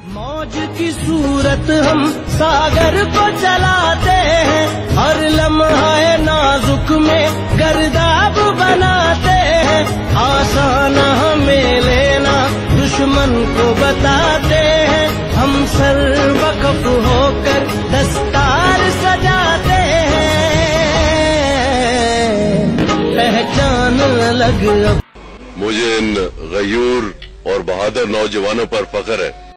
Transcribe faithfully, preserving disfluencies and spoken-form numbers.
मौज की सूरत हम सागर को चलाते हैं, हर लम्हा नाजुक में गर्दाब बनाते हैं। आसान हमें लेना दुश्मन को बताते हैं, हम सर्वकफ होकर दस्तार सजाते हैं, पहचान अलग। मुझे इन गयूर और बहादुर नौजवानों पर फख्र है